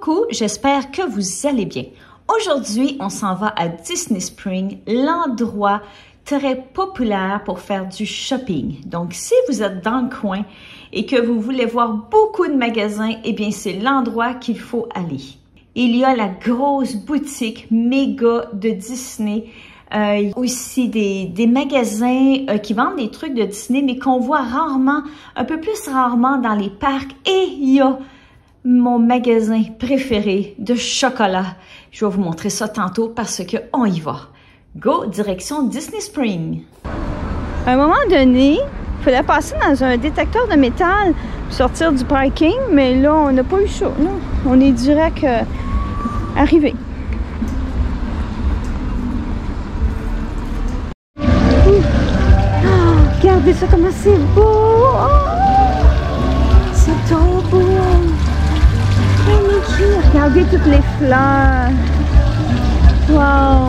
Coucou, j'espère que vous allez bien. Aujourd'hui, on s'en va à Disney Springs, l'endroit très populaire pour faire du shopping. Donc, si vous êtes dans le coin et que vous voulez voir beaucoup de magasins, eh bien, c'est l'endroit qu'il faut aller. Il y a la grosse boutique méga de Disney. Aussi des magasins qui vendent des trucs de Disney, mais qu'on voit rarement, un peu plus rarement dans les parcs. Et il y a mon magasin préféré de chocolat. Je vais vous montrer ça tantôt parce que on y va. Go, direction Disney Springs. À un moment donné, il fallait passer dans un détecteur de métal pour sortir du parking, mais là, on n'a pas eu ça. Là. On est direct arrivé. Regardez ça, comment c'est beau! Oh, c'est trop beau! Magnifique! Regardez toutes les fleurs! Wow!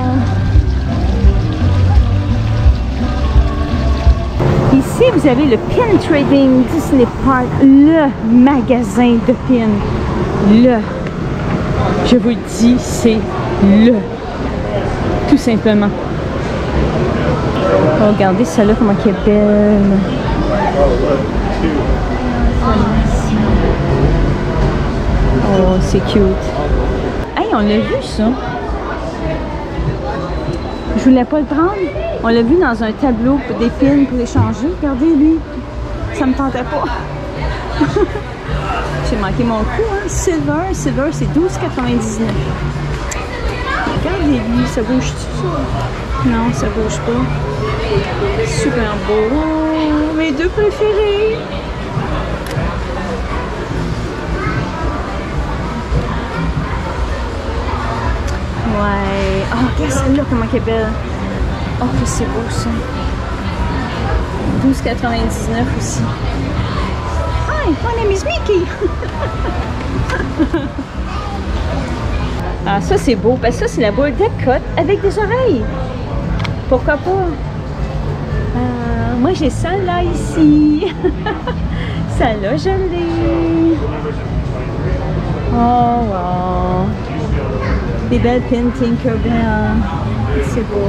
Ici, vous avez le Pin Trading Disney Park, le magasin de pins. Je vous le dis, c'est tout simplement. Oh, regardez celle-là, comment elle est belle. Oh, c'est cute. Hey, on l'a vu, ça. Je voulais pas le prendre. On l'a vu dans un tableau pour des pins pour échanger. Regardez, lui. Ça me tentait pas. J'ai manqué mon coup, hein. Silver, c'est 12,99. Regardez-lui, ça bouge tout ça? Non, ça bouge pas. Super beau. Oh, mes deux préférés. Ouais. Oh, regarde celle-là, comment elle est belle. Oh, que c'est beau, ça. 12,99 aussi. Hi, my name is Mickey. Ah, ça, c'est beau. Parce que ça, c'est la boule d'Epcot avec des oreilles. Pourquoi pas? Moi, j'ai celle-là ici. Celle-là, je l'ai. Oh, wow. Des belles pins Tinkerbell. C'est beau.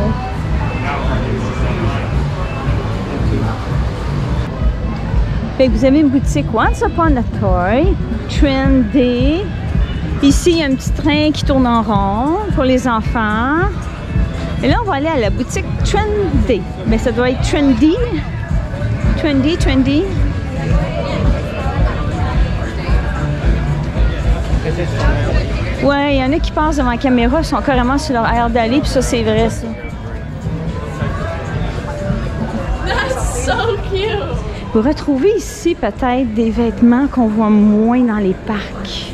Fait que vous avez une boutique Once Upon a Toy, Trendy. Ici, il y a un petit train qui tourne en rond pour les enfants. Et là, on va aller à la boutique Trendy. Mais ça doit être Trendy. Trendy. Ouais, il y en a qui passent devant la caméra, sont carrément sur leur air d'aller, puis ça, c'est vrai, ça. That's so cute! Vous retrouvez ici peut-être des vêtements qu'on voit moins dans les parcs.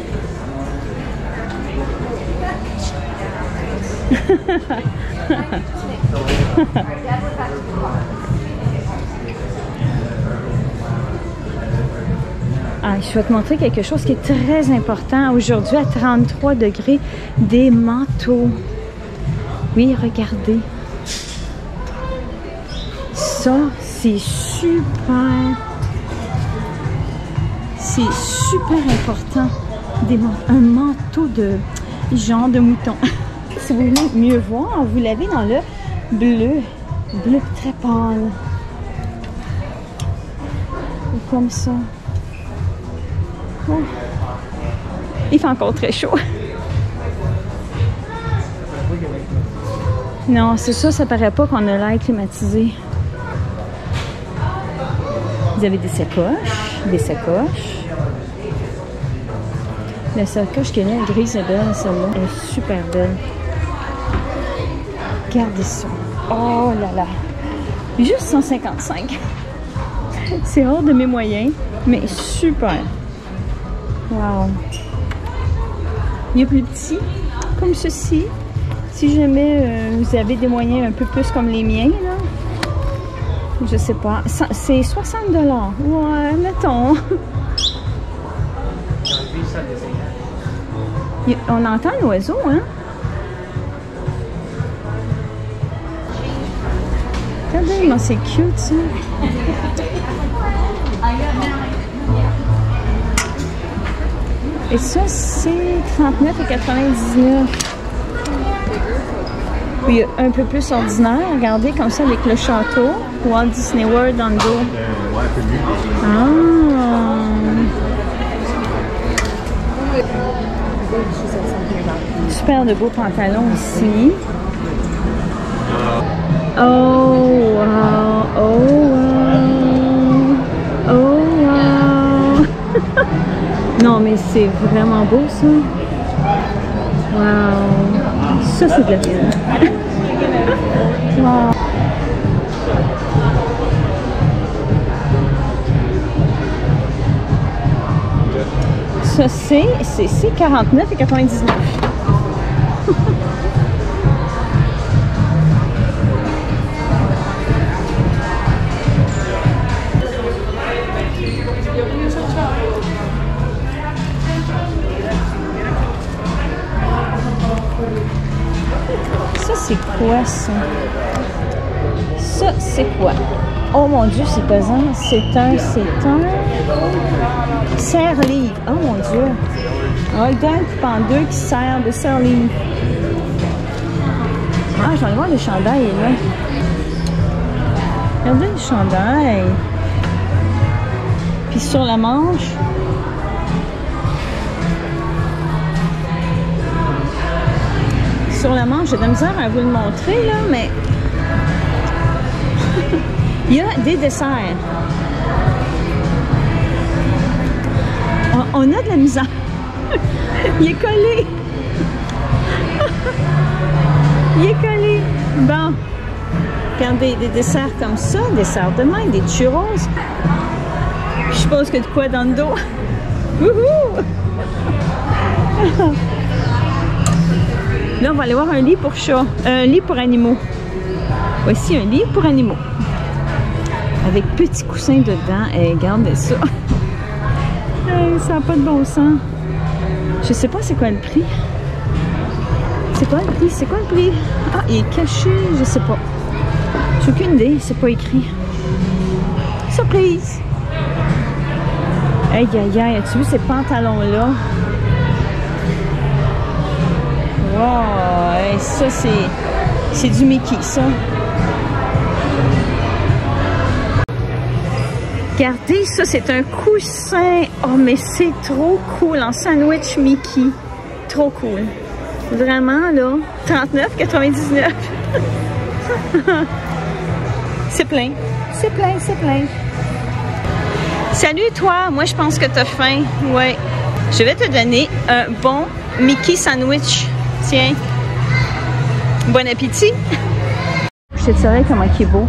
Ah, je vais te montrer quelque chose qui est très important aujourd'hui à 33 degrés, des manteaux. Oui, regardez. Ça, c'est super. C'est super important. Un manteau de genre de mouton. Si vous voulez mieux voir, vous l'avez dans le bleu très pâle. Comme ça. Oh. Il fait encore très chaud. Non, c'est ça paraît pas qu'on a l'air climatisé. Vous avez des sacoches. La sacoche qui est là, grise et belle, celle-là. Elle est super belle. Regardez ça. Oh là là. Juste 155. C'est hors de mes moyens, mais super. Wow. Il y a plus petit, comme ceci. Si jamais vous avez des moyens un peu plus comme les miens, là. Je sais pas. C'est 60 $. Ouais, mettons. On entend l'oiseau, hein? Regardez, c'est cute, ça. Et ça, c'est 39,99 $. Puis un peu plus ordinaire, regardez, comme ça, avec le château. Walt Disney World dans le dos. Ah! Super de beaux pantalons ici. Oh, wow! Oh, wow! Oh, wow! Non, mais c'est vraiment beau, ça. Wow! Ça, c'est de la ville. Wow! Ça, c'est 49,99 $. Ça, c'est quoi, ça? Ça, c'est quoi? Oh mon Dieu, c'est pesant. C'est un serre-livre. Oh mon Dieu. On le donne en deux qui sert de serre-livre. Ah, je vais aller voir le chandail, là. Regardez le chandail. Puis sur la manche. Sur la manche, j'ai de la misère à vous le montrer, là, mais il y a des desserts. On a de la misère. Il est collé. Il est collé. Bon. Regardez, des desserts comme ça, des desserts de main, des churros. Je suppose que de quoi dans le dos. Wouhou! Là, on va aller voir un lit pour chat. Un lit pour animaux. Voici un lit pour animaux. Avec petits coussins dedans. Et regardez ça. Ça n'a pas de bon sens. Je sais pas c'est quoi le prix. C'est quoi le prix? C'est quoi le prix? Ah, il est caché. Je sais pas. J'ai aucune idée. C'est pas écrit. Surprise! Aïe, aïe, aïe. As-tu vu ces pantalons-là? Wow! Hey, ça, c'est du Mickey, ça. Regardez, ça, c'est un coussin. Oh, mais c'est trop cool. En sandwich Mickey. Trop cool. Vraiment, là. 39,99 $. C'est plein. C'est plein, c'est plein. Salut, toi. Moi, je pense que t'as faim. Ouais. Je vais te donner un bon Mickey sandwich. Tiens. Bon appétit. Je te dirais comment il est beau.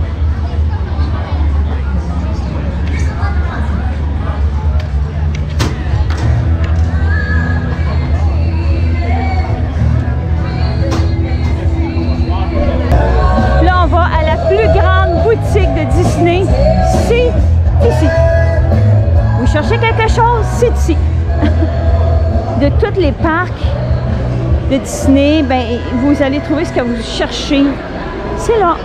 Là, on va à la plus grande boutique de Disney. C'est ici. Vous cherchez quelque chose? C'est ici. De tous les parcs de Disney, ben, vous allez trouver ce que vous cherchez. C'est là.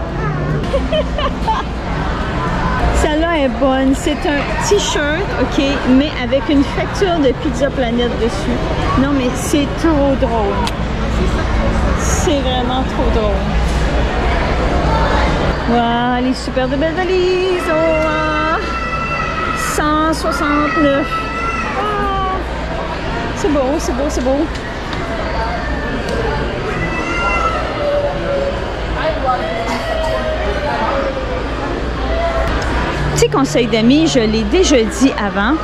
Celle-là est bonne. C'est un t-shirt, OK, mais avec une facture de Pizza Planet dessus. Non, mais c'est trop drôle. C'est vraiment trop drôle. Wow, les super de belles valises. Oh, 169. Oh, c'est beau, c'est beau, c'est beau. Petit conseil d'amis, je l'ai déjà dit avant.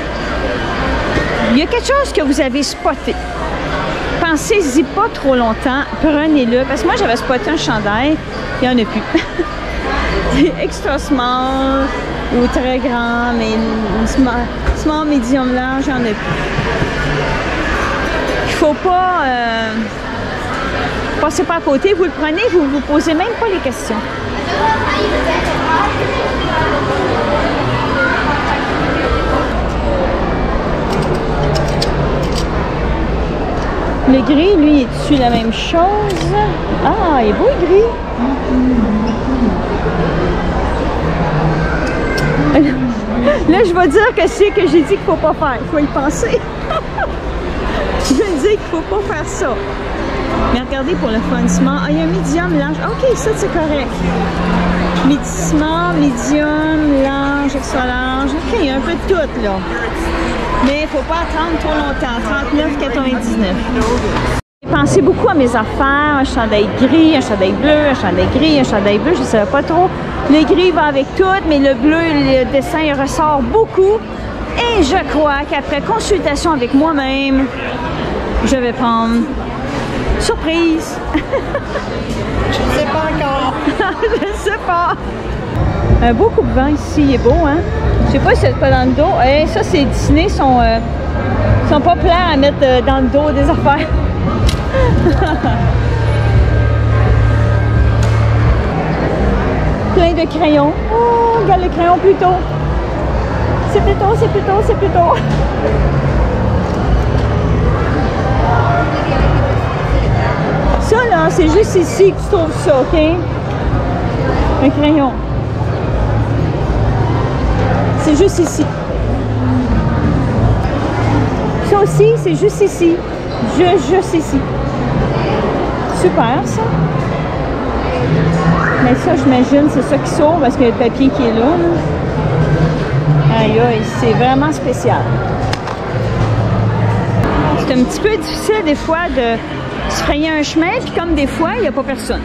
Il y a quelque chose que vous avez spoté. Pensez-y pas trop longtemps, prenez-le. Parce que moi, j'avais spoté un chandail, il n'y en a plus. Extra small ou très grand, mais small, medium, large, il n'y en a plus. Il ne faut pas passer pas à côté. Vous le prenez, vous ne vous posez même pas les questions. Le gris, lui, est-tu la même chose? Ah, il est beau, le gris. Là, je vais dire que c'est que j'ai dit qu'il faut pas faire. Il faut y penser. Je vais dire qu'il faut pas faire ça. Mais regardez pour le fun, small. Ah, il y a un medium, large. OK, ça, c'est correct. Small, medium, large, extra large. OK, il y a un peu de tout, là. Mais il faut pas attendre trop longtemps. 39,99. J'ai pensé beaucoup à mes affaires. Un chandail gris, un chandail bleu, un chandail gris, un chandail bleu. Je ne savais pas trop. Le gris va avec tout, mais le bleu, le dessin, il ressort beaucoup. Et je crois qu'après consultation avec moi-même, je vais prendre surprise. Je ne sais pas encore. Je ne sais pas. Un beau coupe-vent ici, il est beau, hein? Je sais pas si c'est pas dans le dos. Hey, ça, c'est Disney, sont pas plats à mettre dans le dos des affaires. Plein de crayons. Oh, regarde le crayon plus tôt. C'est plus tôt, c'est plus tôt, c'est plus tôt. Ça, là, c'est juste ici que tu trouves ça, OK? Un crayon. C'est juste ici. Ça aussi, c'est juste ici. Juste ici. Super, ça. Mais ça, j'imagine, c'est ça qui sort parce qu'il y a le papier qui est là. Aïe, aïe, c'est vraiment spécial. C'est un petit peu difficile des fois de se frayer un chemin, puis comme des fois, il n'y a pas personne.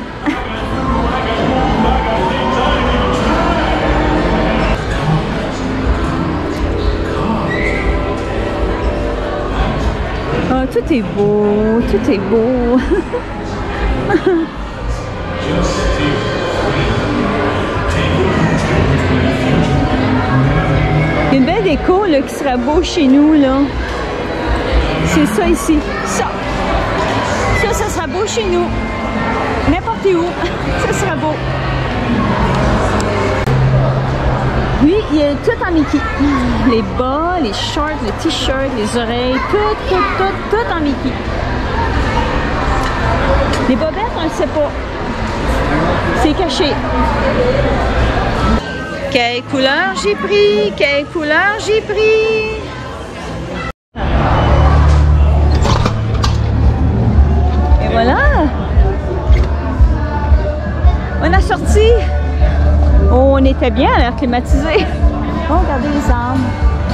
Oh, tout est beau, tout est beau. Une belle déco là, qui sera beau chez nous, là. C'est ça ici. Ça sera beau chez nous. N'importe où. Ça sera beau. Oui, il y a tout en Mickey. Les bas, les shorts, les t-shirts, les oreilles, tout en Mickey. Les bobettes, on ne le sait pas. C'est caché. Quelle couleur j'ai pris? Quelle couleur j'ai pris? Et voilà! On a sorti! Oh, on était bien à l'air climatisé. Oh, regardez les arbres.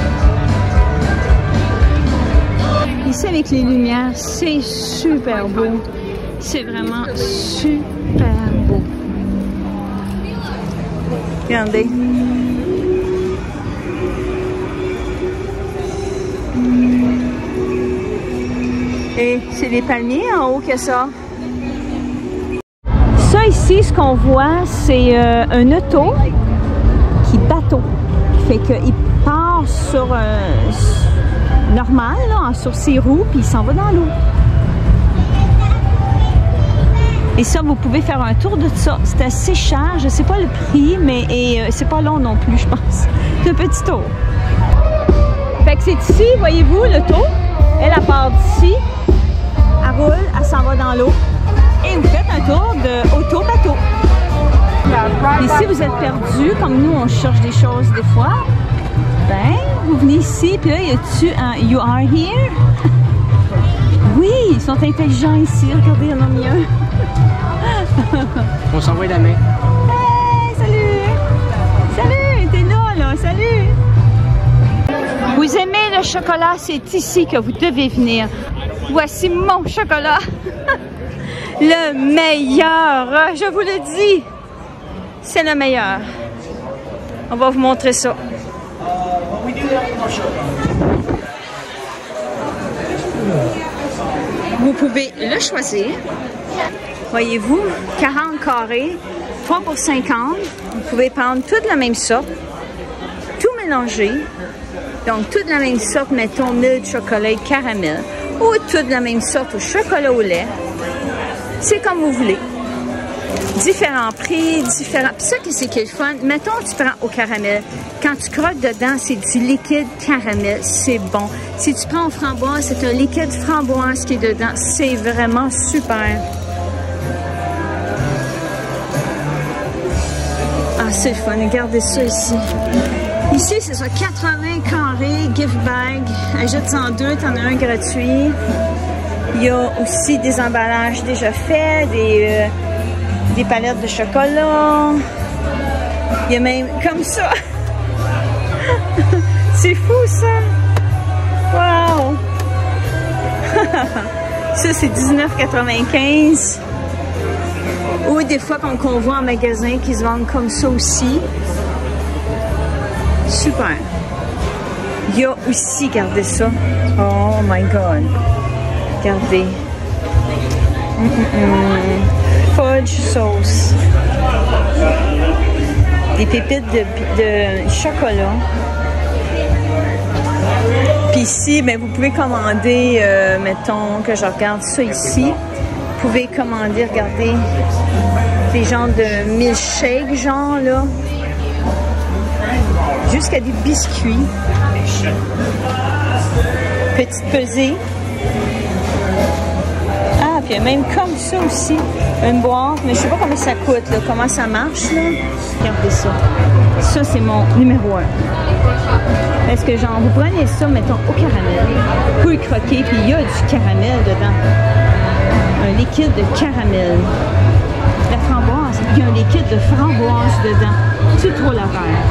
Ici, avec les lumières, c'est super beau. C'est vraiment super beau. Regardez. Et c'est des palmiers en haut que ça. Ça ici, ce qu'on voit, c'est un auto qui bateau. Fait qu'il part sur normal, là, sur ses roues, puis il s'en va dans l'eau. Et ça, vous pouvez faire un tour de ça. C'est assez cher, je ne sais pas le prix, mais c'est pas long non plus, je pense. C'est un petit tour. Fait que c'est ici, voyez-vous, l'auto. Elle part d'ici, elle roule, elle s'en va dans l'eau. Et vous faites un tour de auto-bateau. Et si vous êtes perdu, comme nous, on cherche des choses des fois, ben, vous venez ici, puis là, y a-tu un You Are Here? Oui, ils sont intelligents ici. Regardez, il y en a mis un. On s'envoie la main. Hey, salut! Salut, t'es là, salut! Vous aimez le chocolat? C'est ici que vous devez venir. Voici mon chocolat. Le meilleur, je vous le dis. C'est le meilleur. On va vous montrer ça. Vous pouvez le choisir. Voyez-vous, 40 carrés, 3 pour 50. Vous pouvez prendre toute la même sorte, tout mélanger. Donc, toute la même sorte, mettons, milk chocolat et caramel. Ou toute la même sorte au chocolat au lait. C'est comme vous voulez. Différents prix, différents... Puis ça, qu'est-ce qui est le fun? Mettons, tu prends au caramel. Quand tu croques dedans, c'est du liquide caramel. C'est bon. Si tu prends au framboise, c'est un liquide framboise qui est dedans. C'est vraiment super. Ah, c'est le fun. Regardez ça ici. Ici, c'est ça, 80 carrés, gift bag. Ajoute-en 2, t'en as un gratuit. Il y a aussi des emballages déjà faits, des palettes de chocolat. Il y a même comme ça. C'est fou, ça. Wow! Ça, c'est 19,95. Ou des fois qu'on voit en magasin qui se vendent comme ça aussi. Super. Il y a aussi, regardez ça. Oh my God. Regardez. Fudge sauce. Des pépites de chocolat. Puis ici, ben, vous pouvez commander, mettons que je regarde ça ici. Vous pouvez commander, regardez, des genres de milkshake, genre là. Jusqu'à des biscuits. Petite pesée. Ah, puis il y a même comme ça aussi, une boîte, mais je sais pas combien ça coûte, là, comment ça marche, là. Regardez ça. Ça, c'est mon numéro 1. Est-ce que, genre, vous prenez ça, mettons, au caramel, vous le croquez, puis il y a du caramel dedans. Un liquide de caramel. La framboise, il y a un liquide de framboise dedans. C'est trop la verre.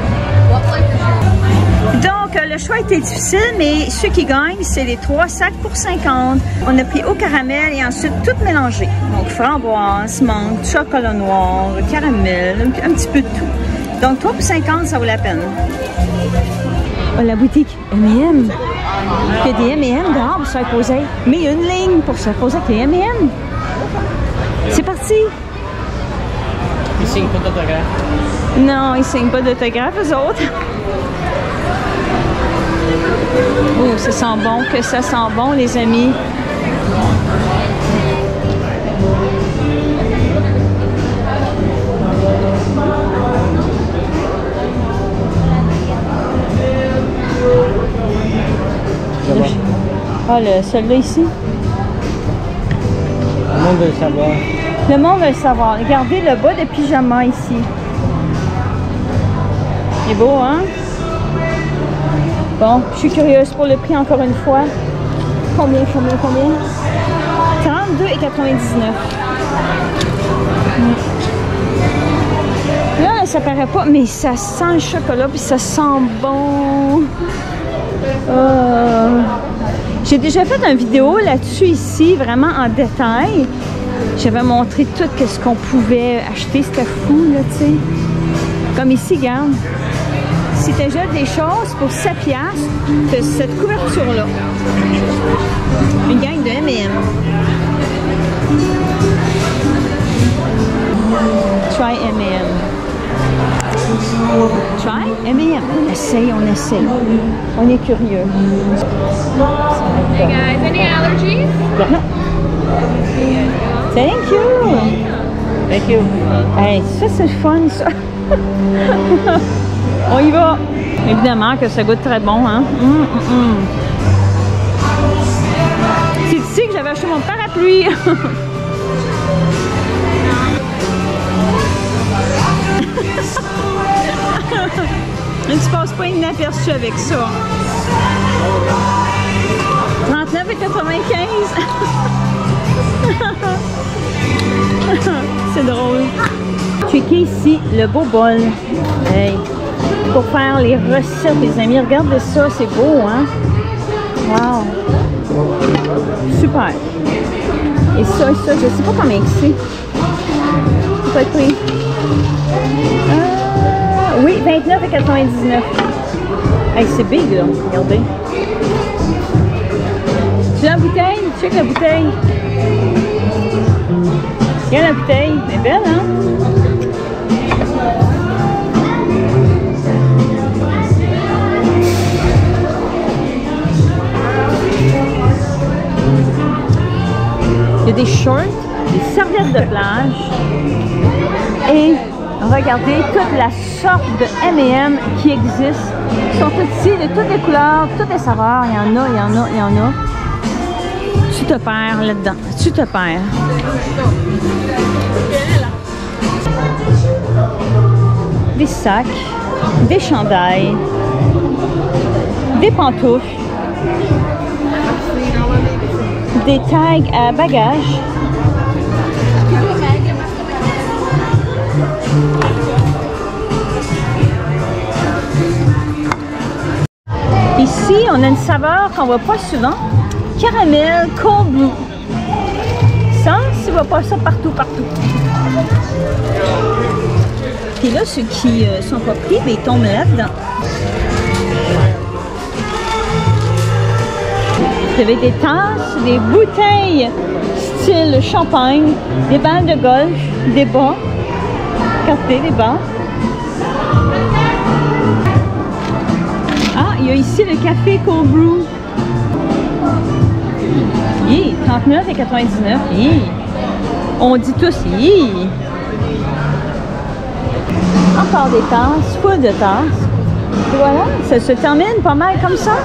Donc, le choix était difficile, mais ceux qui gagnent, c'est les 3 sacs pour 50. On a pris au caramel et ensuite tout mélangé. Donc, framboise, menthe, chocolat noir, caramel, un petit peu de tout. Donc, 3 pour 50, ça vaut la peine. Oh, la boutique M&M. Il y a des M&M dehors pour se faire poser. Mais il y a une ligne pour se faire poser avec les M&M. C'est parti! Ils signent pas d'autographe? Non, ils signent pas d'autographe, eux autres. Oh, ça sent bon, que ça sent bon, les amis. Ah, celui-là ici. Le monde veut le savoir. Le monde veut le savoir. Regardez le bas de pyjama ici. Il est beau, hein? Bon, je suis curieuse pour le prix encore une fois. Combien? 32,99. Là, ça paraît pas, mais ça sent le chocolat puis ça sent bon. J'ai déjà fait une vidéo là-dessus ici, vraiment en détail. J'avais montré tout ce qu'on pouvait acheter. C'était fou, là, tu sais. Comme ici, regarde. Si tu achètes des choses pour 7$, tu as cette couverture-là. Une gang de M&M. Try M&M. Try M&M. On essaye. On est curieux. Hey guys, any allergies? Non. Thank you. Thank you. Hey, ça c'est le fun, ça. On y va. Évidemment que ça goûte très bon, hein. C'est ici que j'avais acheté mon parapluie. Tu passes pas inaperçu avec ça. 39,95. C'est drôle. Checkez ici le beau bol. Hey. Pour faire les recettes, les amis. Regardez ça, c'est beau, hein? Wow! Super! Et ça, je sais pas combien c'est. C'est pas le prix. Oui, 29,99. Hey, c'est big, là. Regardez. Tu as la bouteille? Check la bouteille. Regarde la bouteille. Elle est belle, hein? Il y a des shorts, des serviettes de plage et regardez toute la sorte de M&M qui existe. Ils sont tous ici, de toutes les couleurs, toutes les saveurs. Il y en a. Tu te perds là-dedans. Tu te perds. Des sacs. des chandails, des pantoufles, des tags à bagages, ici, on a une saveur qu'on voit pas souvent, caramel cold brew. Ça, tu vois pas ça partout. Puis là, ceux qui sont pas pris, ben, ils tombent là-dedans. Vous avez des tasses, des bouteilles style champagne, des balles de golf, des bas, café, des bas. Ah, il y a ici le café cold brew. 39,99 $. On dit tous Encore des tasses, full de tasses. Et voilà, ça se termine pas mal comme ça.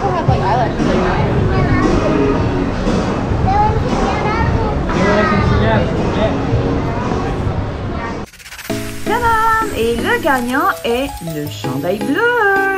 Tadam! Et le gagnant est le chandail bleu.